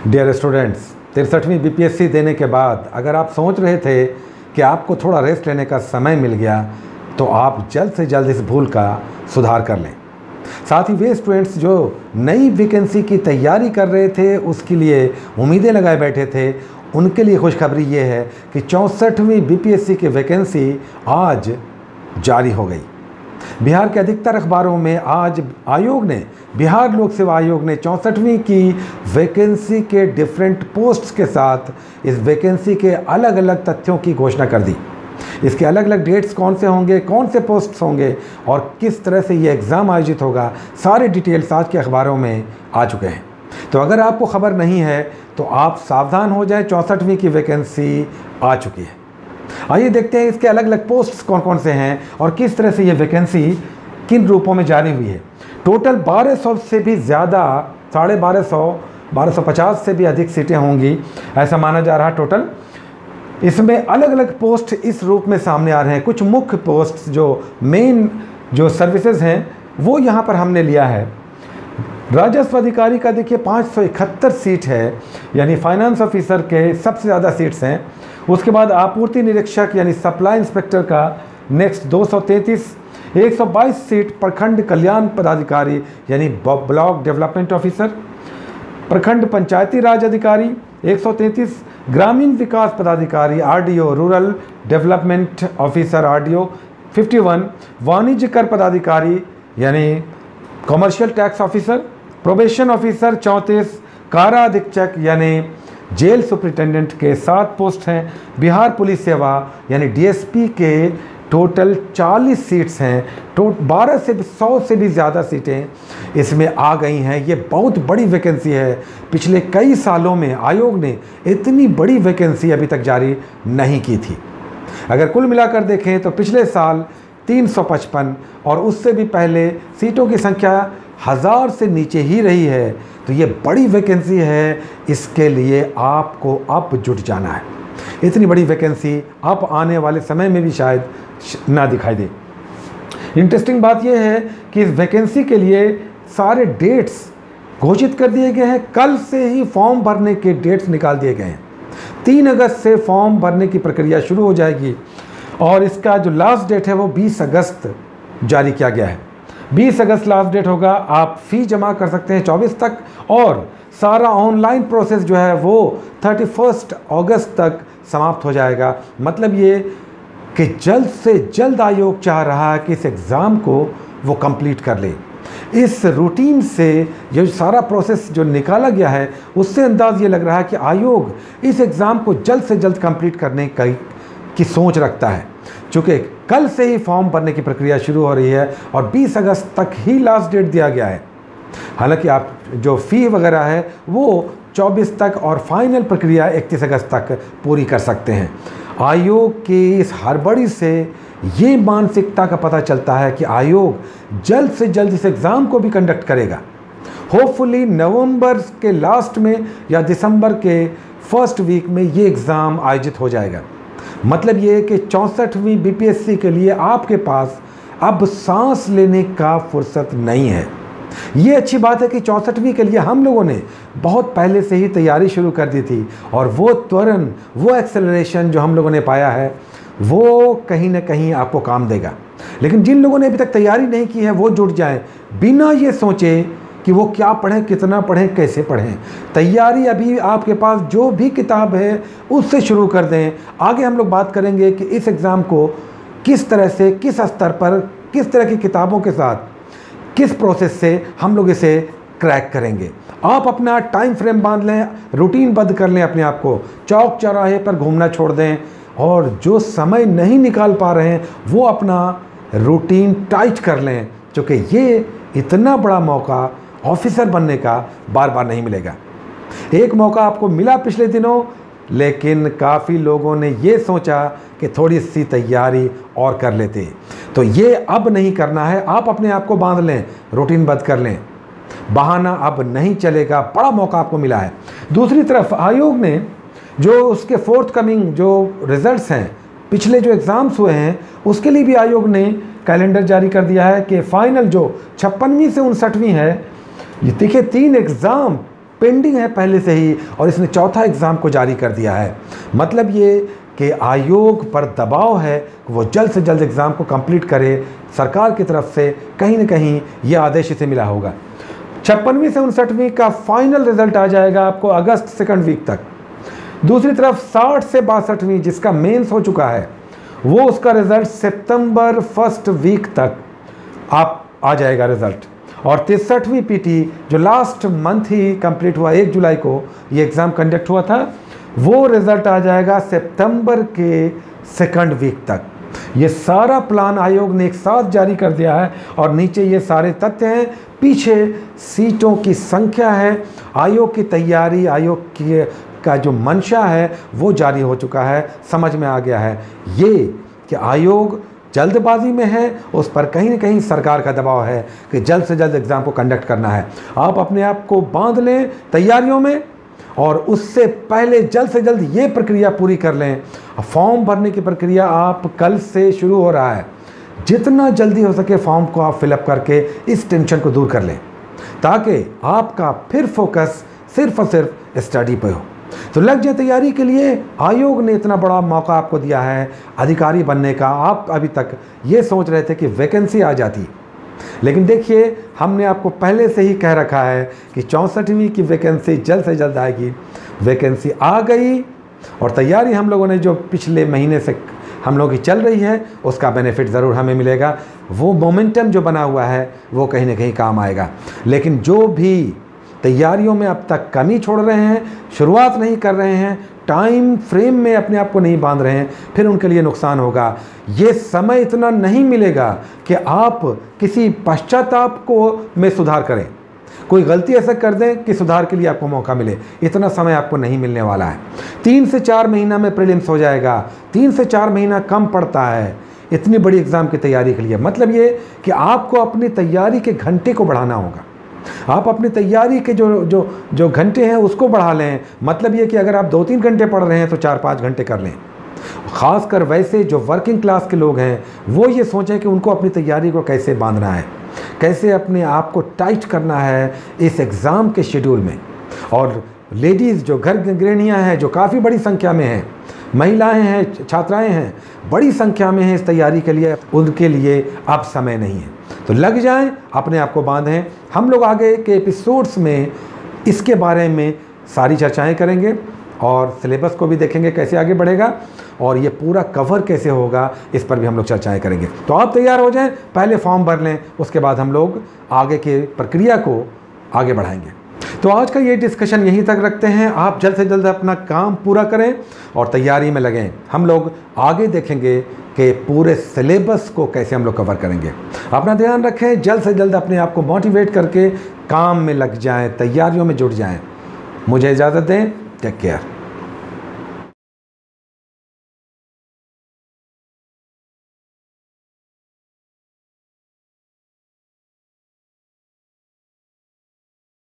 Dear students, 63वीं BPSC देने के बाद अगर आप सोच रहे थे कि आपको थोड़ा रेस्ट लेने का समय मिल गया तो आप जल्द से जल्द इस भूल का सुधार कर लें। साथ ही वे स्टूडेंट्स जो नई वैकेंसी की तैयारी कर रहे थे, उसके लिए उम्मीदें लगाए बैठे थे, उनके लिए खुशखबरी ये है कि 64वीं बीपीएससी की वैकेंसी आज जारी हो गई। बिहार के अधिकतर अखबारों में आज आयोग ने, बिहार लोक सेवा आयोग ने 64वीं की वैकेंसी के डिफरेंट पोस्ट्स के साथ इस वैकेंसी के अलग अलग तथ्यों की घोषणा कर दी। इसके अलग अलग डेट्स कौन से होंगे, कौन से पोस्ट्स होंगे और किस तरह से ये एग्ज़ाम आयोजित होगा, सारे डिटेल्स आज के अखबारों में आ चुके हैं। तो अगर आपको खबर नहीं है तो आप सावधान हो जाएं, 64वीं की वैकेंसी आ चुकी है। आइए देखते हैं इसके अलग अलग पोस्ट्स कौन कौन से हैं और किस तरह से ये वैकेंसी किन रूपों में जारी हुई है। टोटल 1200 से भी ज़्यादा, 1250 से भी अधिक सीटें होंगी ऐसा माना जा रहा है टोटल। इसमें अलग अलग पोस्ट इस रूप में सामने आ रहे हैं। कुछ मुख्य पोस्ट जो मेन जो सर्विसेज हैं वो यहाँ पर हमने लिया है। राजस्व अधिकारी का देखिए 571 सीट है, यानी फाइनेंस ऑफिसर के सबसे ज़्यादा सीट्स हैं। उसके बाद आपूर्ति निरीक्षक यानी सप्लाई इंस्पेक्टर का नेक्स्ट 233, 122 सीट प्रखंड कल्याण पदाधिकारी यानी ब्लॉक डेवलपमेंट ऑफिसर, प्रखंड पंचायती राज अधिकारी 133, ग्रामीण विकास पदाधिकारी RDO rural development officer RDO 51, वाणिज्य कर पदाधिकारी यानी commercial tax officer, probation officer 34, कारा अधीक्षक यानी जेल सुपरिटेंडेंट के 7 पोस्ट हैं। बिहार पुलिस सेवा यानी डीएसपी के टोटल 40 सीट्स हैं। 12 से 100 से भी ज़्यादा सीटें इसमें आ गई हैं। ये बहुत बड़ी वैकेंसी है। पिछले कई सालों में आयोग ने इतनी बड़ी वैकेंसी अभी तक जारी नहीं की थी। अगर कुल मिलाकर देखें तो पिछले साल 355 और उससे भी पहले सीटों की संख्या 1000 से नीचे ही रही है। तो ये बड़ी वैकेंसी है, इसके लिए आपको अब जुट जाना है। इतनी बड़ी वैकेंसी अब आने वाले समय में भी शायद ना दिखाई दे। इंटरेस्टिंग बात यह है कि इस वैकेंसी के लिए सारे डेट्स घोषित कर दिए गए हैं। कल से ही फॉर्म भरने के डेट्स निकाल दिए गए हैं। 3 अगस्त से फॉर्म भरने की प्रक्रिया शुरू हो जाएगी और इसका जो लास्ट डेट है वो 20 अगस्त जारी किया गया है। 20 अगस्त लास्ट डेट होगा। आप फ़ी जमा कर सकते हैं 24 तक और सारा ऑनलाइन प्रोसेस जो है वो 31 अगस्त तक समाप्त हो जाएगा। मतलब ये कि जल्द से जल्द आयोग चाह रहा है कि इस एग्ज़ाम को वो कंप्लीट कर ले। इस रूटीन से ये सारा प्रोसेस जो निकाला गया है उससे अंदाज़ ये लग रहा है कि आयोग इस एग्ज़ाम को जल्द से जल्द कंप्लीट करने की सोच रखता है। चूँकि कल से ही फॉर्म भरने की प्रक्रिया शुरू हो रही है और 20 अगस्त तक ही लास्ट डेट दिया गया है। हालांकि आप जो फ़ी वगैरह है वो 24 तक और फाइनल प्रक्रिया 31 अगस्त तक पूरी कर सकते हैं। आयोग की इस हड़बड़ी से ये मानसिकता का पता चलता है कि आयोग जल्द से जल्द इस एग्ज़ाम को भी कंडक्ट करेगा। होपफुली नवंबर के लास्ट में या दिसंबर के फर्स्ट वीक में ये एग्ज़ाम आयोजित हो जाएगा। मतलब ये है कि 64वीं बीपीएससी के लिए आपके पास अब सांस लेने का फुर्सत नहीं है। ये अच्छी बात है कि 64वीं के लिए हम लोगों ने बहुत पहले से ही तैयारी शुरू कर दी थी और वो त्वरण, वो एक्सेलरेशन जो हम लोगों ने पाया है वो कहीं ना कहीं आपको काम देगा। लेकिन जिन लोगों ने अभी तक तैयारी नहीं की है वो जुट जाएं, बिना ये सोचे कि वो क्या पढ़ें, कितना पढ़ें, कैसे पढ़ें। तैयारी अभी आपके पास जो भी किताब है उससे शुरू कर दें। आगे हम लोग बात करेंगे कि इस एग्ज़ाम को किस तरह से, किस स्तर पर, किस तरह की किताबों के साथ, किस प्रोसेस से हम लोग इसे क्रैक करेंगे। आप अपना टाइम फ्रेम बांध लें, रूटीन बंद कर लें अपने आप को, चौक चौराहे पर घूमना छोड़ दें और जो समय नहीं निकाल पा रहे हैं वो अपना रूटीन टाइट कर लें, क्योंकि ये इतना बड़ा मौका ऑफिसर बनने का बार बार नहीं मिलेगा। एक मौका आपको मिला पिछले दिनों, लेकिन काफ़ी लोगों ने ये सोचा कि थोड़ी सी तैयारी और कर लेते। तो ये अब नहीं करना है। आप अपने आप को बांध लें, रूटीन बंद कर लें। बहाना अब नहीं चलेगा, बड़ा मौका आपको मिला है। दूसरी तरफ आयोग ने जो उसके फोर्थ कमिंग जो रिज़ल्ट्स हैं, पिछले जो एग्ज़ाम्स हुए हैं उसके लिए भी आयोग ने कैलेंडर जारी कर दिया है कि फाइनल जो 56वीं से 59वीं है, ये देखिए 3 एग्ज़ाम पेंडिंग है पहले से ही, और इसने चौथा एग्ज़ाम को जारी कर दिया है। मतलब ये कि आयोग पर दबाव है कि वो जल्द से जल्द एग्ज़ाम को कंप्लीट करे। सरकार की तरफ से कहीं ना कहीं ये आदेश इसे मिला होगा। 56वीं से 59वीं का फाइनल रिजल्ट आ जाएगा आपको अगस्त सेकंड वीक तक। दूसरी तरफ 60 से 62वीं जिसका मेंस हो चुका है, वो उसका रिज़ल्ट सितंबर फर्स्ट वीक तक आप आ जाएगा रिज़ल्ट। और 63वीं पीटी जो लास्ट मंथ ही कंप्लीट हुआ, 1 जुलाई को ये एग्ज़ाम कंडक्ट हुआ था, वो रिज़ल्ट आ जाएगा सितंबर के सेकंड वीक तक। ये सारा प्लान आयोग ने एक साथ जारी कर दिया है, और नीचे ये सारे तथ्य हैं, पीछे सीटों की संख्या है, आयोग की तैयारी, आयोग की का जो मंशा है वो जारी हो चुका है। समझ में आ गया है ये कि आयोग जल्दबाजी में है, उस पर कहीं ना कहीं सरकार का दबाव है कि जल्द से जल्द एग्ज़ाम को कंडक्ट करना है। आप अपने आप को बांध लें तैयारियों में, और उससे पहले जल्द से जल्द ये प्रक्रिया पूरी कर लें। फॉर्म भरने की प्रक्रिया आप कल से शुरू हो रहा है, जितना जल्दी हो सके फॉर्म को आप फिलअप करके इस टेंशन को दूर कर लें, ताकि आपका फिर फोकस सिर्फ और सिर्फ स्टडी पे हो। तो लग जाए तैयारी के लिए। आयोग ने इतना बड़ा मौका आपको दिया है अधिकारी बनने का। आप अभी तक ये सोच रहे थे कि वैकेंसी आ जाती, लेकिन देखिए हमने आपको पहले से ही कह रखा है कि 64वीं की वैकेंसी जल्द से जल्द आएगी। वैकेंसी आ गई, और तैयारी हम लोगों ने जो पिछले महीने से हम लोगों की चल रही है, उसका बेनिफिट ज़रूर हमें मिलेगा। वो मोमेंटम जो बना हुआ है वो कहीं ना कहीं काम आएगा। लेकिन जो भी तैयारियों में अब तक कमी छोड़ रहे हैं, शुरुआत नहीं कर रहे हैं, टाइम फ्रेम में अपने आप को नहीं बांध रहे हैं, फिर उनके लिए नुकसान होगा। ये समय इतना नहीं मिलेगा कि आप किसी पश्चाताप को में सुधार करें, कोई गलती ऐसा कर दें कि सुधार के लिए आपको मौका मिले। इतना समय आपको नहीं मिलने वाला है। 3 से 4 महीना में प्रीलिम्स हो जाएगा। 3 से 4 महीना कम पड़ता है इतनी बड़ी एग्ज़ाम की तैयारी के लिए। मतलब ये कि आपको अपनी तैयारी के घंटे को बढ़ाना होगा। आप अपनी तैयारी के जो घंटे हैं उसको बढ़ा लें। मतलब ये कि अगर आप 2-3 घंटे पढ़ रहे हैं तो 4-5 घंटे कर लें। ख़ासकर वैसे जो वर्किंग क्लास के लोग हैं वो ये सोचें कि उनको अपनी तैयारी को कैसे बांधना है, कैसे अपने आप को टाइट करना है इस एग्ज़ाम के शेड्यूल में। और लेडीज़ जो घर गृहिणियाँ हैं, जो काफ़ी बड़ी संख्या में हैं, महिलाएं हैं, छात्राएं हैं, बड़ी संख्या में हैं इस तैयारी के लिए, उनके लिए अब समय नहीं है। तो लग जाएं, अपने आप को बांधें। हम लोग आगे के एपिसोड्स में इसके बारे में सारी चर्चाएं करेंगे, और सिलेबस को भी देखेंगे कैसे आगे बढ़ेगा, और ये पूरा कवर कैसे होगा इस पर भी हम लोग चर्चाएं करेंगे। तो आप तैयार हो जाएं, पहले फॉर्म भर लें, उसके बाद हम लोग आगे के प्रक्रिया को आगे बढ़ाएंगे। तो आज का ये डिस्कशन यहीं तक रखते हैं। आप जल्द से जल्द अपना काम पूरा करें और तैयारी में लगें। हम लोग आगे देखेंगे कि पूरे सिलेबस को कैसे हम लोग कवर करेंगे। अपना ध्यान रखें, जल्द से जल्द अपने आप को मोटिवेट करके काम में लग जाएं, तैयारियों में जुट जाएं। मुझे इजाज़त दें, टेक केयर।